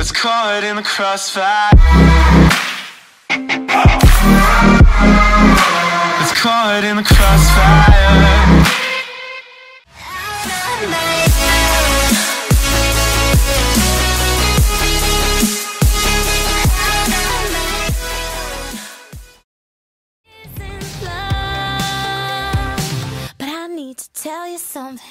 that's caught in the crossfire. That's caught in the crossfire. But I need to tell you something.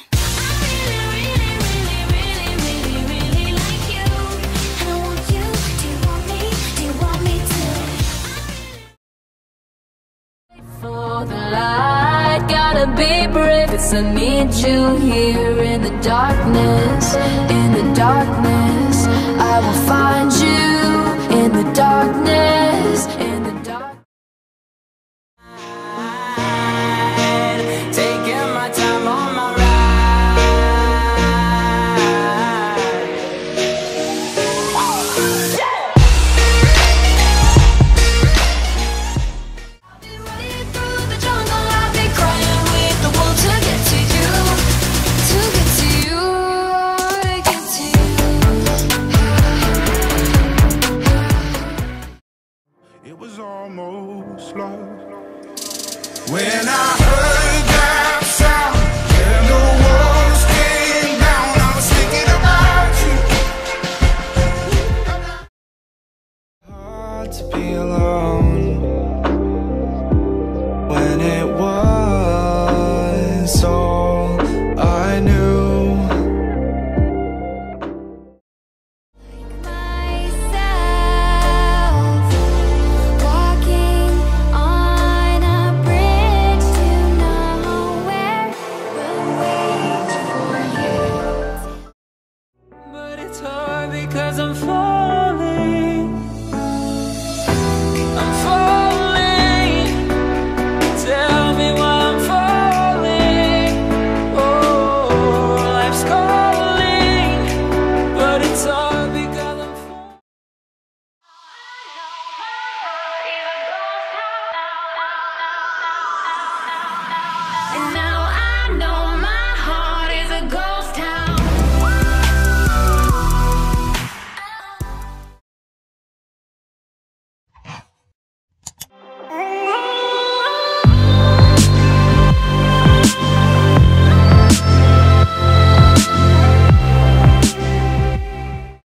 For the light, gotta be brave, 'cause I need you here in the darkness. In the darkness, I will find you in the darkness. In the dark. Taking my time on my ride. It was almost love when I heard that sound and the walls came down. I was thinking about you. Hard to be